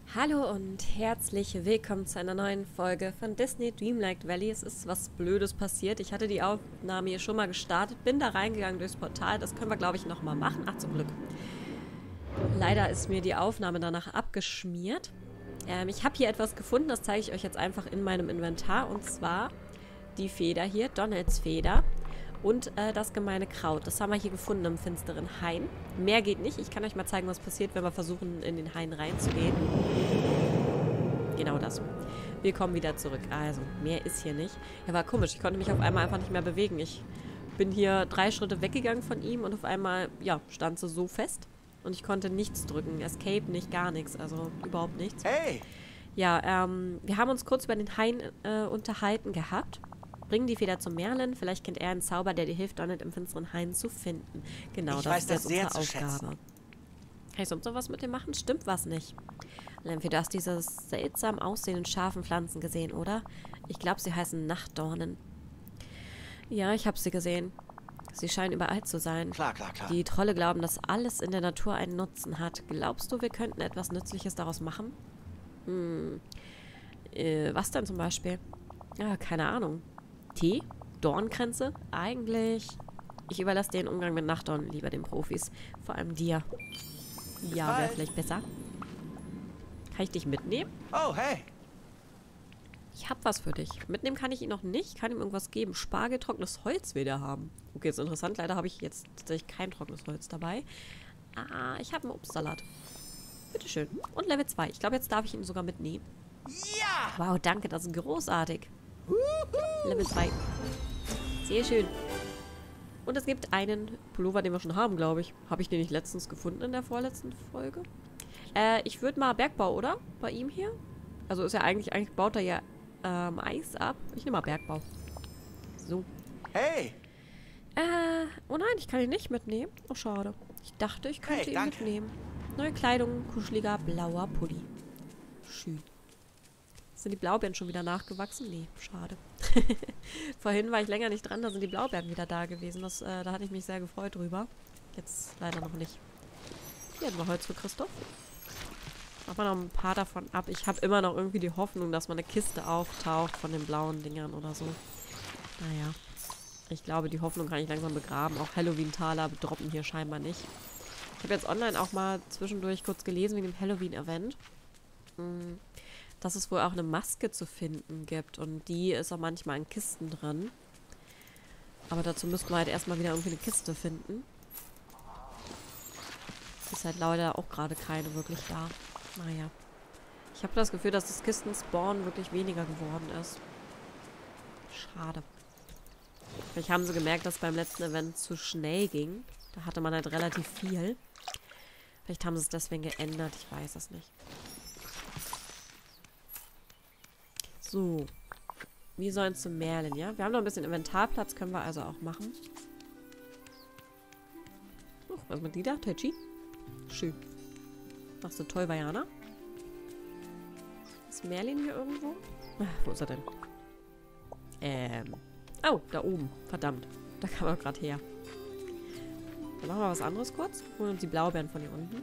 Hallo und herzlich willkommen zu einer neuen Folge von Disney Dreamlight Valley. Es ist was Blödes passiert. Ich hatte die Aufnahme hier schon mal gestartet, bin da reingegangen durchs Portal. Das können wir, glaube ich, nochmal machen. Ach, zum Glück. Leider ist mir die Aufnahme danach abgeschmiert. Ich habe hier etwas gefunden, das zeige ich euch jetzt einfach in meinem Inventar. Und zwar die Feder hier, Donalds Feder. Und das gemeine Kraut. Das haben wir hier gefunden im finsteren Hain. Mehr geht nicht. Ich kann euch mal zeigen, was passiert, wenn wir versuchen, in den Hain reinzugehen. Genau das. Wir kommen wieder zurück. Also, mehr ist hier nicht. Ja, war komisch. Ich konnte mich auf einmal einfach nicht mehr bewegen. Ich bin hier 3 Schritte weggegangen von ihm und auf einmal, ja, stand sie so fest. Und ich konnte nichts drücken. Escape nicht, gar nichts. Also, überhaupt nichts. Hey! Ja, wir haben uns kurz über den Hain unterhalten gehabt. Bring die Feder zu Merlin. Vielleicht kennt er einen Zauber, der dir hilft, Donald im finsteren Hain zu finden. Genau, das ist jetzt unsere Aufgabe. Kann ich sonst noch was mit dem machen? Stimmt was nicht. Lemfi, du hast diese seltsam aussehenden scharfen Pflanzen gesehen, oder? Ich glaube, sie heißen Nachtdornen. Ja, ich habe sie gesehen. Sie scheinen überall zu sein. Klar. Die Trolle glauben, dass alles in der Natur einen Nutzen hat. Glaubst du, wir könnten etwas Nützliches daraus machen? Was denn zum Beispiel? Ja, keine Ahnung. Tee? Dornkränze? Eigentlich... Ich überlasse den Umgang mit Nachtdornen lieber den Profis. Vor allem dir. Ja, wäre vielleicht besser. Kann ich dich mitnehmen? Oh, hey! Ich habe was für dich. Mitnehmen kann ich ihn noch nicht. Kann ihm irgendwas geben. Spargel, trockenes Holz will der haben. Okay, ist interessant. Leider habe ich jetzt tatsächlich kein trockenes Holz dabei. Ah, ich habe einen Obstsalat. Bitteschön. Und Level 2. Ich glaube, jetzt darf ich ihn sogar mitnehmen. Ja! Wow, danke. Das ist großartig. Level 2. Sehr schön. Und es gibt einen Pullover, den wir schon haben, glaube ich. Habe ich den nicht letztens gefunden in der vorletzten Folge? Ich würde mal Bergbau, oder? Bei ihm hier? Also ist ja eigentlich baut er ja Eis ab. Ich nehme mal Bergbau. So. Hey! Oh nein, ich kann ihn nicht mitnehmen. Oh, schade. Ich dachte, ich könnte ihn mitnehmen. Neue Kleidung, kuscheliger blauer Pulli. Schön. Sind die Blaubeeren schon wieder nachgewachsen? Nee, schade. Vorhin war ich länger nicht dran, da sind die Blaubeeren wieder da gewesen. Da hatte ich mich sehr gefreut drüber. Jetzt leider noch nicht. Hier haben wir Holz für Christoph. Machen wir noch ein paar davon ab. Ich habe immer noch irgendwie die Hoffnung, dass mal eine Kiste auftaucht von den blauen Dingern oder so. Naja. Ich glaube, die Hoffnung kann ich langsam begraben. Auch Halloween-Taler droppen hier scheinbar nicht. Ich habe jetzt online auch mal zwischendurch kurz gelesen wegen dem Halloween-Event. Dass es wohl auch eine Maske zu finden gibt. Und die ist auch manchmal in Kisten drin. Aber dazu müssten wir halt erstmal wieder irgendwie eine Kiste finden. Ist halt leider auch gerade keine wirklich da. Naja. Ich habe das Gefühl, dass das Kistenspawn wirklich weniger geworden ist. Schade. Vielleicht haben sie gemerkt, dass beim letzten Event zu schnell ging. Da hatte man halt relativ viel. Vielleicht haben sie es deswegen geändert. Ich weiß es nicht. So. Wir sollen zu Merlin, ja? Wir haben noch ein bisschen Inventarplatz, können wir also auch machen. Was mit die da? Tetschi? Schön. Machst du toll, Vajana? Ist Merlin hier irgendwo? Ach, wo ist er denn? Oh, da oben. Verdammt. Da kam er gerade her. Dann machen wir was anderes kurz. Holen uns die Blaubeeren von hier unten.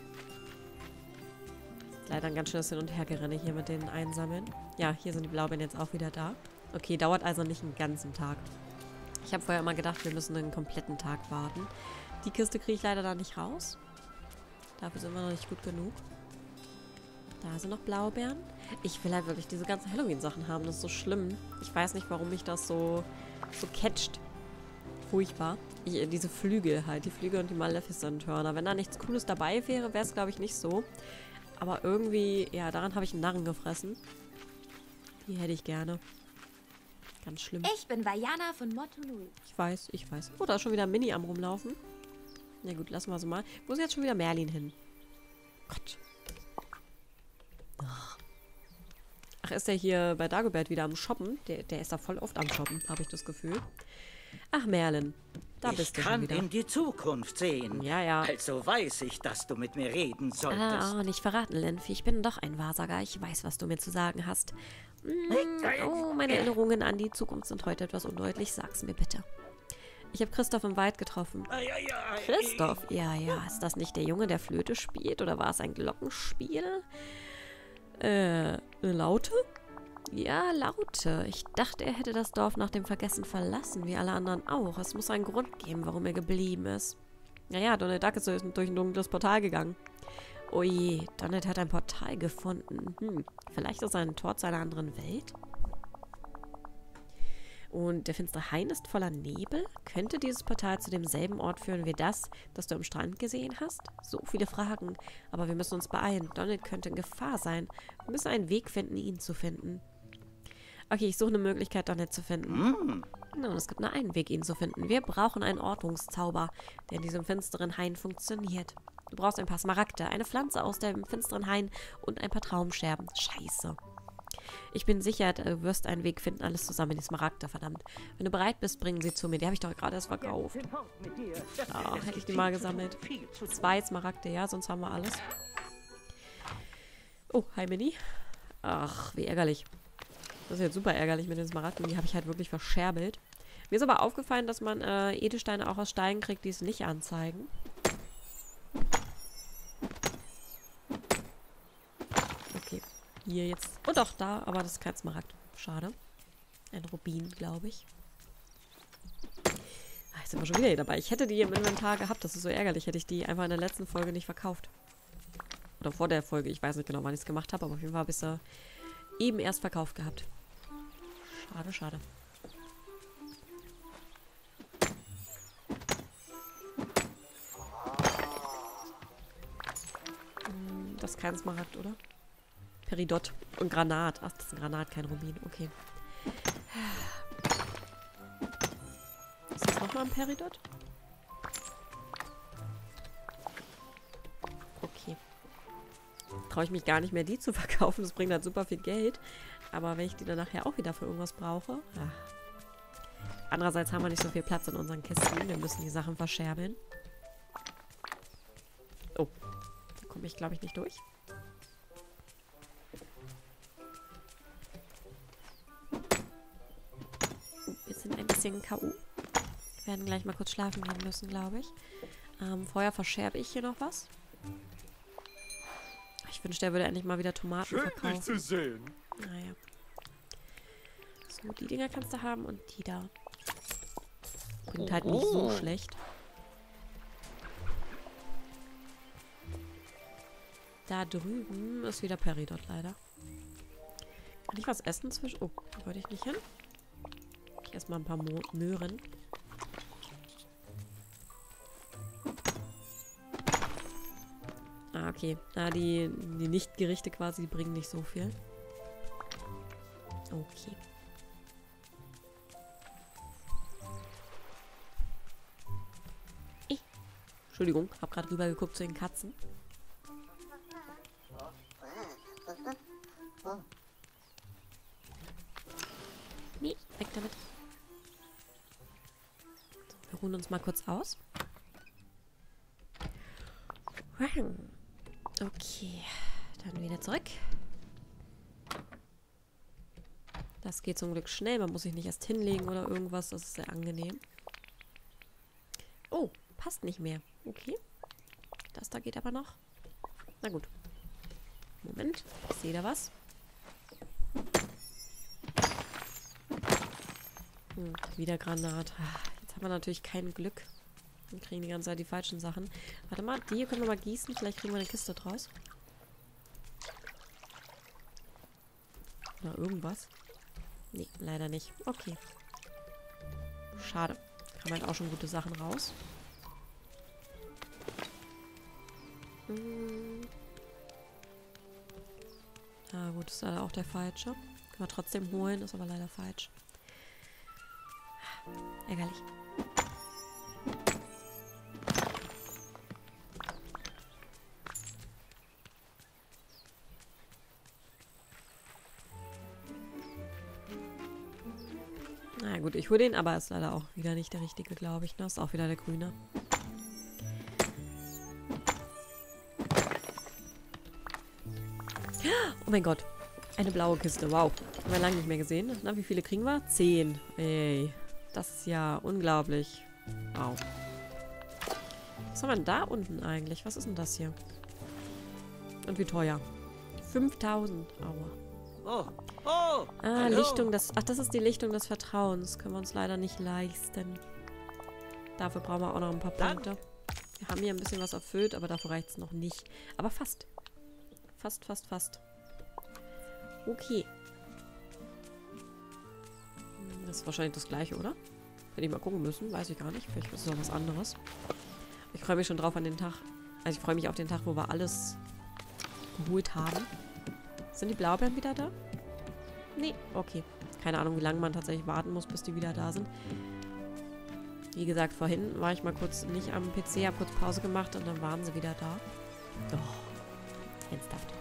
Leider ein ganz schönes Hin- und Hergerenne hier mit denen einsammeln. Ja, hier sind die Blaubeeren jetzt auch wieder da. Okay, dauert also nicht einen ganzen Tag. Ich habe vorher immer gedacht, wir müssen einen kompletten Tag warten. Die Kiste kriege ich leider da nicht raus. Dafür sind wir noch nicht gut genug. Da sind noch Blaubeeren. Ich will halt wirklich diese ganzen Halloween-Sachen haben. Das ist so schlimm. Ich weiß nicht, warum mich das so catcht. Furchtbar. Diese Flügel halt. Die Flügel und die Maleficent-Hörner. Wenn da nichts Cooles dabei wäre, wäre es, glaube ich, nicht so. Aber irgendwie, ja, daran habe ich einen Narren gefressen. Die hätte ich gerne. Ganz schlimm. Ich bin Vajana von Motunui. Ich weiß. Oh, da ist schon wieder ein Mini am rumlaufen. Na gut, lassen wir so mal. Wo ist jetzt schon wieder Merlin hin? Gott. Ach, ist der hier bei Dagobert wieder am Shoppen? Der ist da voll oft am Shoppen, habe ich das Gefühl. Ach, Merlin. Da bist du schon wieder. Ich kann in die Zukunft sehen. Ja. Also weiß ich, dass du mit mir reden solltest. Nicht verraten, Lenfi. Ich bin doch ein Wahrsager. Ich weiß, was du mir zu sagen hast. Oh, meine Erinnerungen an die Zukunft sind heute etwas undeutlich. Sag's mir bitte. Ich habe Christoph im Wald getroffen. Christoph? Ja. Ist das nicht der Junge, der Flöte spielt? Oder war es ein Glockenspiel? Eine Laute? Ja, Laute. Ich dachte, er hätte das Dorf nach dem Vergessen verlassen, wie alle anderen auch. Es muss einen Grund geben, warum er geblieben ist. Naja, Donald Duck ist durch ein dunkles Portal gegangen. Oh je, Donald hat ein Portal gefunden. Vielleicht ist es ein Tor zu einer anderen Welt? Und der finstere Hain ist voller Nebel? Könnte dieses Portal zu demselben Ort führen wie das du am Strand gesehen hast? So viele Fragen. Aber wir müssen uns beeilen. Donald könnte in Gefahr sein. Wir müssen einen Weg finden, ihn zu finden. Okay, ich suche eine Möglichkeit, Donald zu finden. Nun, es gibt nur einen Weg, ihn zu finden. Wir brauchen einen Ortungszauber, der in diesem finsteren Hain funktioniert. Du brauchst ein paar Smaragde, eine Pflanze aus dem finsteren Hain und ein paar Traumscherben. Scheiße. Ich bin sicher, du wirst einen Weg finden, alles zusammen in die Smaragde, verdammt. Wenn du bereit bist, bringen sie zu mir. Die habe ich doch gerade erst verkauft. Ah, hätte ich die mal gesammelt. 2 Smaragde, ja, sonst haben wir alles. Oh, hi Mini. Ach, wie ärgerlich. Das ist jetzt super ärgerlich mit den Smaragden. Die habe ich halt wirklich verscherbelt. Mir ist aber aufgefallen, dass man Edelsteine auch aus Steinen kriegt, die es nicht anzeigen. Okay. Hier jetzt. Und auch da, aber das ist kein Smaragd. Schade. Ein Rubin, glaube ich. Ah, jetzt sind wir schon wieder hier dabei. Ich hätte die im Inventar gehabt. Das ist so ärgerlich. Hätte ich die einfach in der letzten Folge nicht verkauft. Oder vor der Folge. Ich weiß nicht genau, wann ich es gemacht habe. Aber auf jeden Fall habe ich es eben erst verkauft gehabt. Schade, schade. Das ist kein Smaragd, oder? Peridot und Granat. Ach, das ist ein Granat, kein Rubin. Okay. Ist das nochmal ein Peridot? Okay. Traue ich mich gar nicht mehr, die zu verkaufen. Das bringt halt super viel Geld. Aber wenn ich die dann nachher auch wieder für irgendwas brauche. Ja. Andererseits haben wir nicht so viel Platz in unseren Kisten. Wir müssen die Sachen verscherbeln. Oh. Da komme ich, glaube ich, nicht durch. Wir sind ein bisschen K.O. Wir werden gleich mal kurz schlafen gehen müssen, glaube ich. Vorher verscherbe ich hier noch was. Ich wünschte, er würde endlich mal wieder Tomaten verkaufen. Schön, dich zu sehen. Naja. So, die Dinger kannst du haben und die da. Sind halt nicht so schlecht. Da drüben ist wieder Peridot leider. Kann ich was essen zwischen... Oh, da wollte ich nicht hin. Ich esse mal ein paar Möhren. Ah, okay. Die Nicht-Gerichte quasi, die bringen nicht so viel. Okay. Entschuldigung, hab gerade rüber geguckt zu den Katzen. Nee, weg damit. So, wir ruhen uns mal kurz aus. Okay, dann wieder zurück. Das geht zum Glück schnell. Man muss sich nicht erst hinlegen oder irgendwas. Das ist sehr angenehm. Oh, passt nicht mehr. Okay. Das da geht aber noch. Na gut. Moment. Ich sehe da was. Wieder Granat. Jetzt haben wir natürlich kein Glück. Wir kriegen die ganze Zeit die falschen Sachen. Warte mal, die hier können wir mal gießen. Vielleicht kriegen wir eine Kiste draus. Oder irgendwas. Nee, leider nicht. Okay. Schade. Kann man halt auch schon gute Sachen raus. Ah, gut, ist leider auch der falsche. Können wir trotzdem holen, ist aber leider falsch. Ärgerlich. Na gut, ich hole den, aber ist leider auch wieder nicht der richtige, glaube ich. Das ist auch wieder der grüne. Oh mein Gott. Eine blaue Kiste. Wow. Haben wir lange nicht mehr gesehen. Na, wie viele kriegen wir? 10. Ey. Das ist ja unglaublich. Wow. Was haben wir denn da unten eigentlich? Was ist denn das hier? Und wie teuer? 5000. Aua. Oh, oh, hallo. Lichtung des... Ach, das ist die Lichtung des Vertrauens. Können wir uns leider nicht leisten. Dafür brauchen wir auch noch ein paar Punkte. Wir haben hier ein bisschen was erfüllt, aber dafür reicht es noch nicht. Aber fast. Fast. Okay. Das ist wahrscheinlich das gleiche, oder? Hätte ich mal gucken müssen. Weiß ich gar nicht. Vielleicht ist es noch was anderes. Ich freue mich schon drauf an den Tag. Also ich freue mich auf den Tag, wo wir alles geholt haben. Sind die Blaubeeren wieder da? Nee, okay. Keine Ahnung, wie lange man tatsächlich warten muss, bis die wieder da sind. Wie gesagt, vorhin war ich mal kurz nicht am PC, habe kurz Pause gemacht und dann waren sie wieder da. Oh, ernsthaft.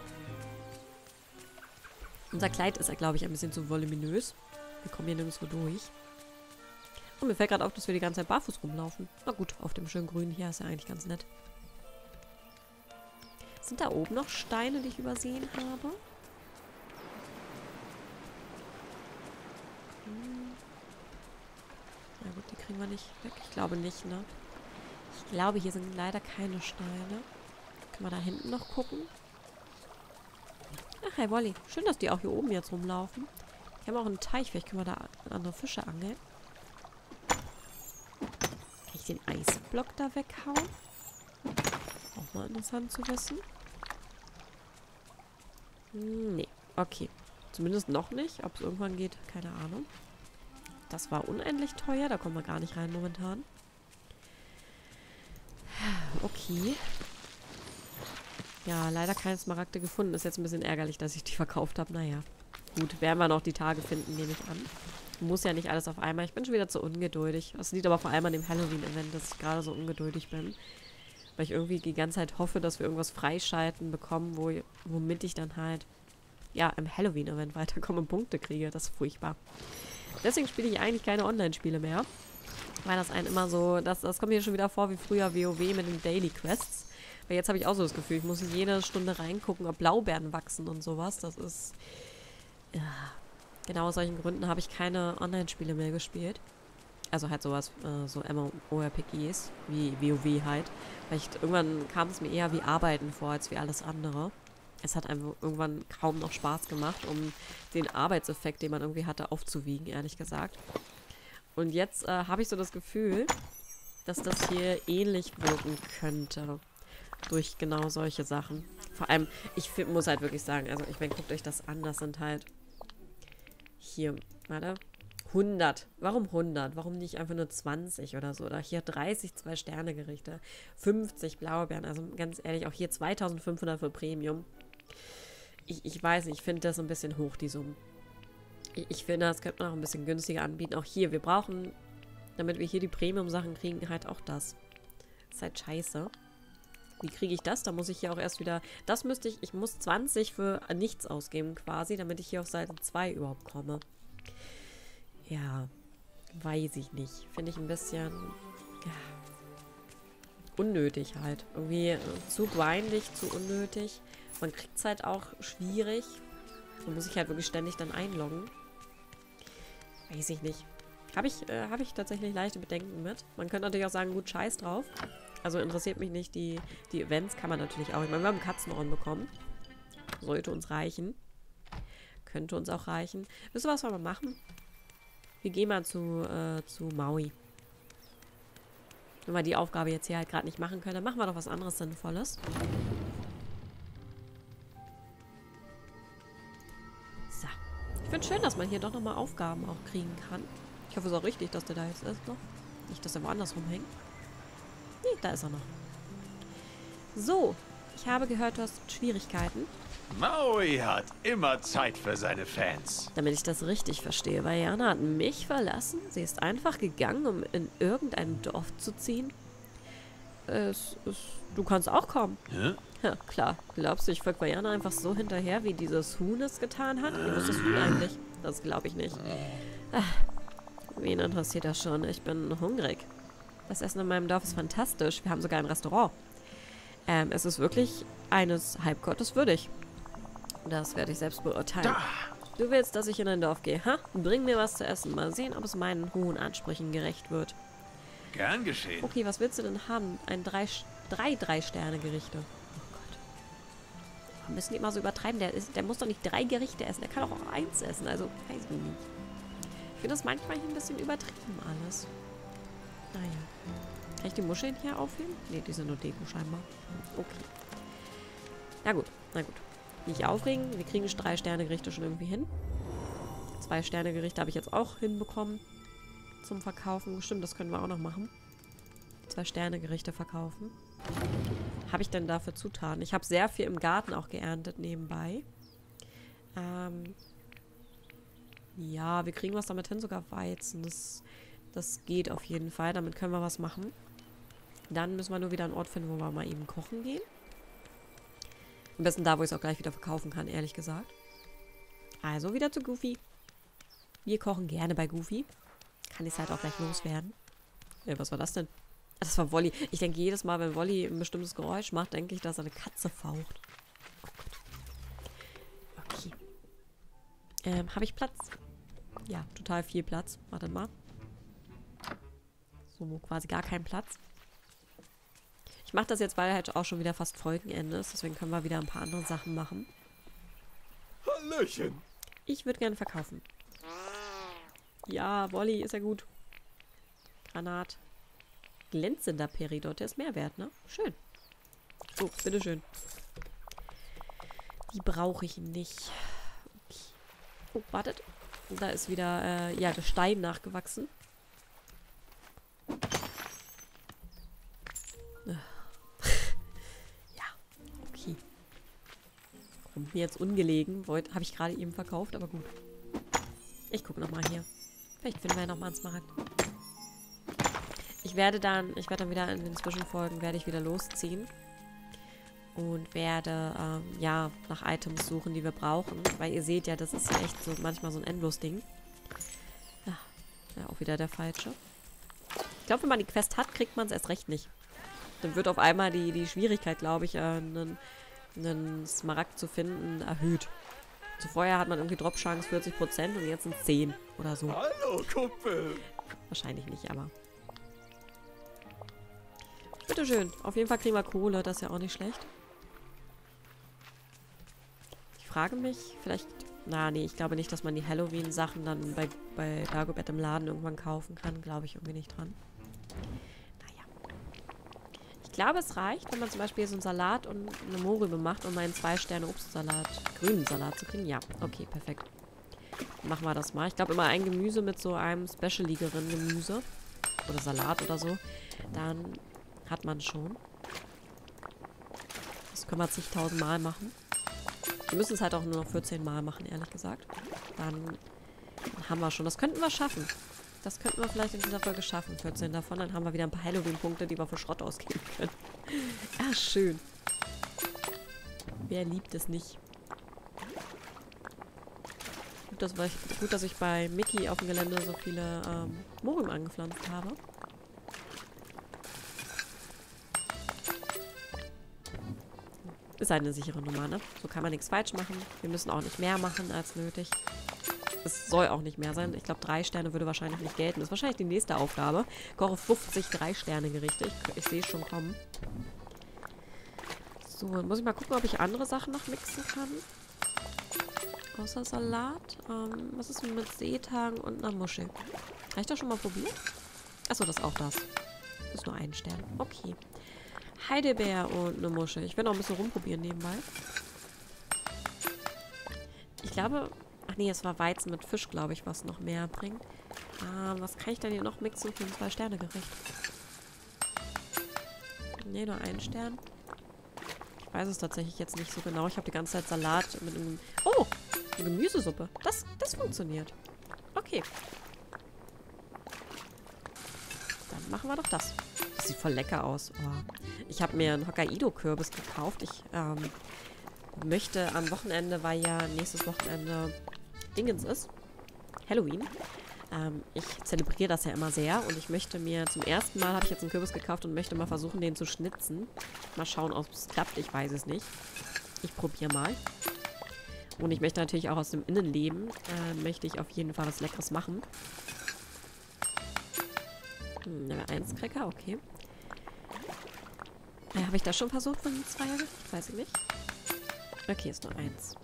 Unser Kleid ist, glaube ich, ein bisschen zu voluminös. Wir kommen hier nirgendwo durch. Und mir fällt gerade auf, dass wir die ganze Zeit barfuß rumlaufen. Na gut, auf dem schönen Grün hier ist ja eigentlich ganz nett. Sind da oben noch Steine, die ich übersehen habe? Na gut, die kriegen wir nicht weg. Ich glaube nicht, ne? Ich glaube, hier sind leider keine Steine. Können wir da hinten noch gucken? Ach, hey Wolli. Schön, dass die auch hier oben jetzt rumlaufen. Wir haben auch einen Teich. Vielleicht können wir da andere Fische angeln. Kann ich den Eisblock da weghauen? Auch mal interessant zu wissen. Nee. Okay. Zumindest noch nicht. Ob es irgendwann geht, keine Ahnung. Das war unendlich teuer. Da kommen wir gar nicht rein momentan. Okay. Ja, leider keine Smaragde gefunden. Ist jetzt ein bisschen ärgerlich, dass ich die verkauft habe. Naja. Gut, werden wir noch die Tage finden, nehme ich an. Muss ja nicht alles auf einmal. Ich bin schon wieder zu ungeduldig. Das liegt aber vor allem an dem Halloween-Event, dass ich gerade so ungeduldig bin. Weil ich irgendwie die ganze Zeit hoffe, dass wir irgendwas freischalten bekommen, womit ich dann halt, ja, im Halloween-Event weiterkomme und Punkte kriege. Das ist furchtbar. Deswegen spiele ich eigentlich keine Online-Spiele mehr. Weil das einen immer so, das kommt mir schon wieder vor wie früher WoW mit den Daily Quests. Weil jetzt habe ich auch so das Gefühl, ich muss jede Stunde reingucken, ob Blaubeeren wachsen und sowas. Das ist, ja, genau aus solchen Gründen habe ich keine Online-Spiele mehr gespielt. Also halt sowas, so MMORPGs, wie WoW halt. Vielleicht irgendwann kam es mir eher wie Arbeiten vor, als wie alles andere. Es hat einfach irgendwann kaum noch Spaß gemacht, um den Arbeitseffekt, den man irgendwie hatte, aufzuwiegen, ehrlich gesagt. Und jetzt habe ich so das Gefühl, dass das hier ähnlich wirken könnte. Durch genau solche Sachen. Vor allem, ich muss halt wirklich sagen, also ich meine, guckt euch das an, das sind halt hier, warte, 100. Warum 100? Warum nicht einfach nur 20 oder so? Oder hier 30 2-Sterne-Gerichte, 50 Blaubeeren, also ganz ehrlich, auch hier 2500 für Premium. Ich weiß nicht, ich finde das ein bisschen hoch, die Summen. Ich finde, das könnte man auch ein bisschen günstiger anbieten. Auch hier, wir brauchen, damit wir hier die Premium-Sachen kriegen, halt auch das. Das ist halt scheiße. Wie kriege ich das? Da muss ich hier auch erst wieder, das müsste ich muss 20 für nichts ausgeben quasi, damit ich hier auf Seite 2 überhaupt komme. Ja, weiß ich nicht. Finde ich ein bisschen, ja, unnötig halt. Irgendwie zu grindig, zu unnötig. Man kriegt es halt auch schwierig. Da muss ich halt wirklich ständig dann einloggen. Weiß ich nicht. Habe ich tatsächlich leichte Bedenken mit. Man könnte natürlich auch sagen, gut, scheiß drauf. Also interessiert mich nicht, die Events kann man natürlich auch. Ich meine, wir haben Katzenron bekommen. Sollte uns reichen. Könnte uns auch reichen. Wisst ihr, was wir mal machen? Wir gehen mal zu Maui. Wenn wir die Aufgabe jetzt hier halt gerade nicht machen können, dann machen wir doch was anderes Sinnvolles. So. Ich finde es schön, dass man hier doch nochmal Aufgaben auch kriegen kann. Ich hoffe, es ist auch richtig, dass der da jetzt ist noch. Nicht, dass er woanders rumhängt. Nee, da ist er noch. So, ich habe gehört, du hast Schwierigkeiten. Maui hat immer Zeit für seine Fans. Damit ich das richtig verstehe, Vajana hat mich verlassen. Sie ist einfach gegangen, um in irgendein Dorf zu ziehen. Du kannst auch kommen. Hä? Ja, klar. Glaubst du, ich folge Vajana einfach so hinterher, wie dieses Huhn es getan hat? Wie ist das Huhn eigentlich? Das glaube ich nicht. Ach, wen interessiert das schon? Ich bin hungrig. Das Essen in meinem Dorf ist fantastisch. Wir haben sogar ein Restaurant. Es ist wirklich eines Halbgottes würdig. Das werde ich selbst beurteilen. Da. Du willst, dass ich in ein Dorf gehe, ha? Bring mir was zu essen. Mal sehen, ob es meinen hohen Ansprüchen gerecht wird. Gern geschehen. Okay, was willst du denn haben? Ein 3-Sterne-Gerichte. Oh Gott. Wir müssen die immer so übertreiben. Der muss doch nicht 3 Gerichte essen. Der kann doch auch 1 essen. Also, weiß ich nicht. Ich finde das manchmal hier ein bisschen übertrieben alles. Naja. Kann ich die Muscheln hier aufheben? Ne, die sind nur Deko scheinbar. Okay. Na gut, na gut. Nicht aufregen. Wir kriegen 3-Sterne-Gerichte schon irgendwie hin. 2-Sterne-Gerichte habe ich jetzt auch hinbekommen. Zum Verkaufen. Stimmt, das können wir auch noch machen. 2-Sterne-Gerichte verkaufen. Habe ich denn dafür Zutaten? Ich habe sehr viel im Garten auch geerntet nebenbei. Ja, wir kriegen was damit hin, sogar Weizen. Das geht auf jeden Fall. Damit können wir was machen. Dann müssen wir nur wieder einen Ort finden, wo wir mal eben kochen gehen. Am besten da, wo ich es auch gleich wieder verkaufen kann, ehrlich gesagt. Also wieder zu Goofy. Wir kochen gerne bei Goofy. Kann ich es halt auch gleich loswerden. Was war das denn? Das war Wolli. Ich denke jedes Mal, wenn Wolli ein bestimmtes Geräusch macht, denke ich, dass er eine Katze faucht. Oh Gott. Okay. Habe ich Platz? Ja, total viel Platz. Wartet mal. So, quasi gar keinen Platz. Ich mache das jetzt, weil halt auch schon wieder fast Folgenende ist. Deswegen können wir wieder ein paar andere Sachen machen. Hallöchen. Ich würde gerne verkaufen. Ja, Wolli ist ja gut. Granat. Glänzender Peridot, der ist mehr wert, ne? Schön. So, bitteschön. Die brauche ich nicht. Okay. Oh, wartet. Da ist wieder, ja, der Stein nachgewachsen. Ja, okay. Kommt mir jetzt ungelegen. Habe ich gerade eben verkauft, aber gut. Ich gucke nochmal hier. Vielleicht finden wir ja nochmal einen Smaragd. Ich werde dann wieder in den Zwischenfolgen wieder losziehen. Und werde, ja, nach Items suchen, die wir brauchen. Weil ihr seht ja, das ist ja echt so manchmal so ein Endlos-Ding. Ja, auch wieder der falsche. Ich glaube, wenn man die Quest hat, kriegt man es erst recht nicht. Dann wird auf einmal die Schwierigkeit, glaube ich, einen Smaragd zu finden, erhöht. So vorher hat man irgendwie Drop-Chance 40% und jetzt sind es 10 oder so. Hallo, Kumpel. Wahrscheinlich nicht, aber... Bitteschön. Auf jeden Fall kriegen wir Kohle, das ist ja auch nicht schlecht. Ich frage mich, vielleicht... Na, nee, ich glaube nicht, dass man die Halloween-Sachen dann bei Dagobert im Laden irgendwann kaufen kann. Glaube ich irgendwie nicht dran. Naja. Ich glaube, es reicht, wenn man zum Beispiel so einen Salat und eine Mohrrübe macht, um einen 2-Sterne-Obstsalat, grünen Salat zu kriegen. Ja, okay, perfekt. Machen wir das mal. Ich glaube, immer ein Gemüse mit so einem specialigeren Gemüse oder Salat oder so. Dann hat man schon. Das können wir zigtausend Mal machen. Wir müssen es halt auch nur noch 14 Mal machen, ehrlich gesagt. Dann haben wir schon. Das könnten wir schaffen. Das könnten wir vielleicht in dieser Folge schaffen. 14 davon. Dann haben wir wieder ein paar Halloween-Punkte, die wir für Schrott ausgeben können. Ah, schön. Wer liebt es nicht? Gut, dass ich bei Mickey auf dem Gelände so viele Mohrrüben angepflanzt habe. Ist halt eine sichere Nummer, ne? So kann man nichts falsch machen. Wir müssen auch nicht mehr machen als nötig. Es soll auch nicht mehr sein. Ich glaube, 3 Sterne würde wahrscheinlich nicht gelten. Das ist wahrscheinlich die nächste Aufgabe. Koche 50 3-Sterne-Gerichte. Ich sehe es schon kommen. So, dann muss ich mal gucken, ob ich andere Sachen noch mixen kann. Außer Salat. Was ist denn mit Seetang und einer Muschel? Habe ich das schon mal probiert? Achso, das ist auch das. Das ist nur 1 Stern. Okay. Heidelbeer und eine Muschel. Ich werde noch ein bisschen rumprobieren nebenbei. Ich glaube... Ach nee, es war Weizen mit Fisch, glaube ich, was noch mehr bringt. Was kann ich denn hier noch mixen für ein 2-Sterne-Gericht? Nee, nur 1 Stern. Ich weiß es tatsächlich jetzt nicht so genau. Ich habe die ganze Zeit Salat mit einem... Oh! Eine Gemüsesuppe. Das funktioniert. Okay. Dann machen wir doch das. Das sieht voll lecker aus. Oh. Ich habe mir einen Hokkaido-Kürbis gekauft. Ich möchte am Wochenende, weil ja nächstes Wochenende Dingens ist, Halloween. Ich zelebriere das ja immer sehr und ich möchte mir, zum ersten Mal habe ich jetzt einen Kürbis gekauft und möchte mal versuchen, den zu schnitzen. Mal schauen, ob es klappt. Ich weiß es nicht. Ich probiere mal. Und ich möchte natürlich auch aus dem Innenleben, möchte ich auf jeden Fall was Leckeres machen. Level 1 Cracker, okay. Habe ich das schon versucht von 2? Weiß ich nicht. Okay, ist nur eins.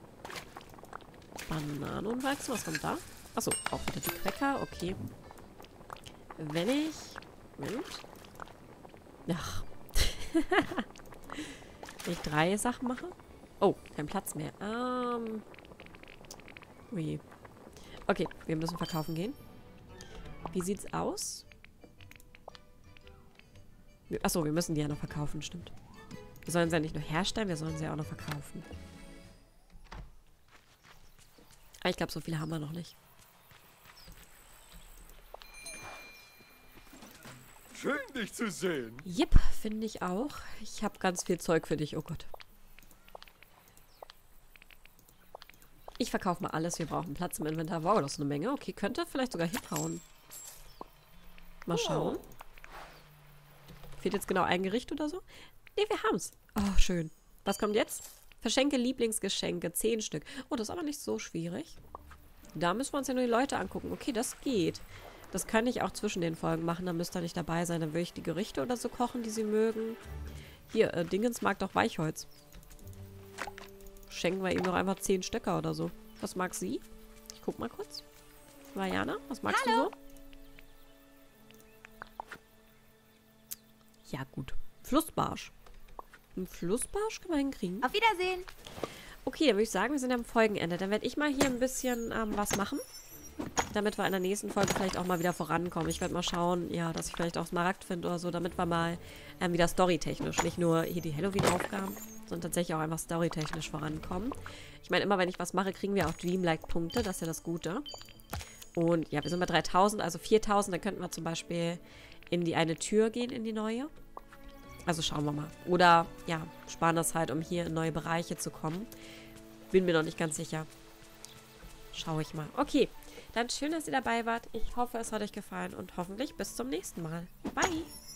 Bananenwachsen, was kommt da? Achso, auch wieder die Cracker, okay. Wenn ich... Moment. Ach. Wenn ich 3 Sachen mache? Oh, kein Platz mehr. Ui. Okay, wir müssen verkaufen gehen. Wie sieht's aus? Achso, wir müssen die ja noch verkaufen, stimmt. Wir sollen sie ja nicht nur herstellen, wir sollen sie ja auch noch verkaufen. Aber ich glaube, so viele haben wir noch nicht. Schön, dich zu sehen. Jep, finde ich auch. Ich habe ganz viel Zeug für dich, oh Gott. Ich verkaufe mal alles. Wir brauchen Platz im Inventar. Wow, das ist eine Menge. Okay, könnte vielleicht sogar hinhauen. Mal schauen. Fehlt jetzt genau ein Gericht oder so? Ne, wir haben's. Oh, schön. Was kommt jetzt? Verschenke Lieblingsgeschenke. 10 Stück. Oh, das ist aber nicht so schwierig. Da müssen wir uns ja nur die Leute angucken. Okay, das geht. Das kann ich auch zwischen den Folgen machen. Da müsst ihr nicht dabei sein. Dann würde ich die Gerichte oder so kochen, die sie mögen. Hier, Dingens mag doch Weichholz. Schenken wir ihm noch einfach 10 Stöcker oder so. Was mag sie? Ich guck mal kurz. Mariana, was magst du so? Ja, gut. Flussbarsch. Ein Flussbarsch können wir hinkriegen. Auf Wiedersehen. Okay, dann würde ich sagen, wir sind am Folgenende. Dann werde ich mal hier ein bisschen was machen. Damit wir in der nächsten Folge vielleicht auch mal wieder vorankommen. Ich werde mal schauen, ja, dass ich vielleicht auch Smaragd finde oder so, damit wir mal wieder storytechnisch, nicht nur hier die Halloween-Aufgaben, sondern tatsächlich auch einfach storytechnisch vorankommen. Ich meine, immer wenn ich was mache, kriegen wir auch Dreamlike-Punkte. Das ist ja das Gute. Und ja, wir sind bei 3000, also 4000. Dann könnten wir zum Beispiel in die eine Tür gehen, in die neue. Also schauen wir mal. Oder, ja, sparen das halt, um hier in neue Bereiche zu kommen. Bin mir noch nicht ganz sicher. Schaue ich mal. Okay, dann schön, dass ihr dabei wart. Ich hoffe, es hat euch gefallen und hoffentlich bis zum nächsten Mal. Bye!